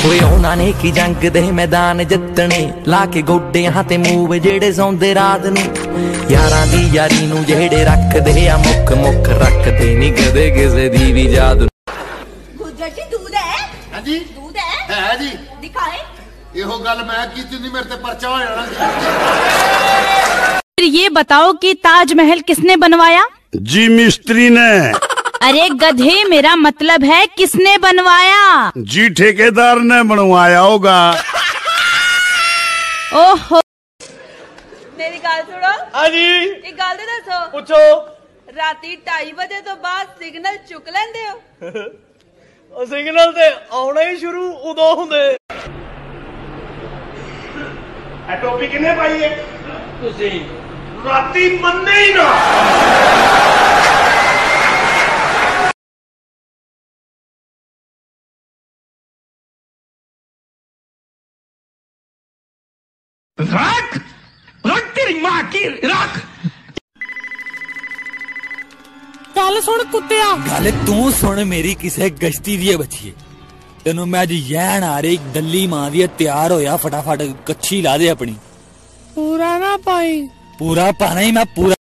ਹੋਏ ਉਹਨਾਂ ਨੇ ਕੀ ਜੰਗ ਦੇ ਮੈਦਾਨ ਜਿੱਤਣੇ, ਲਾ ਕੇ ਗੋਡਿਆਂ ਤੇ ਮੂਵ ਜਿਹੜੇ ਸੌਂਦੇ ਰਾਤ ਨੂੰ। ਯਾਰਾਂ ਦੀ ਯਾਰੀ ਨੂੰ ਜਿਹੜੇ ਰੱਖਦੇ ਆ ਮੁੱਖ ਮੁੱਖ, ਰੱਖਦੇ ਨਹੀਂ ਕਦੇ ਕਿਸੇ ਦੀ ਵੀ ਯਾਦ। ਗੁੱਜਰ ਜੀ दूध है? हाँ जी दूध है जी। दिखाए। ਇਹੋ ਗੱਲ ਮੈਂ ਕੀਤੀ ਨਹੀਂ, ਮੇਰੇ ਤੇ ਪਰਚਾ ਹੋ ਜਾਣਾ। फिर ये बताओ कि ताजमहल किसने बनवाया? जी मिस्त्री ने। अरे गधे, मेरा मतलब है किसने बनवाया? जी ठेकेदार ने बनवाया होगा। ओहो, मेरी गल सुनो। हाँ जी। एक गल तो दसो। पूछो। राती 2:30 बजे तो बाद सिग्नल चुक लेंदे हो? सिग्नल ते आउणे ही शुरू उदों हुंदे। ए टोपी किने पाई है? तुसी राती मन्ने ही ना। रख रख तेरी मां की रख। गल सुन कुत्तिया, गल तू सुन मेरी किसे गश्ती दी बच्ची। तेनों मैं अज यैन आ रही दली मां दी, तैयार होया फटाफट कच्छी ला दे अपनी। पूरा ना पाई। पूरा पाना ही मैं पूरा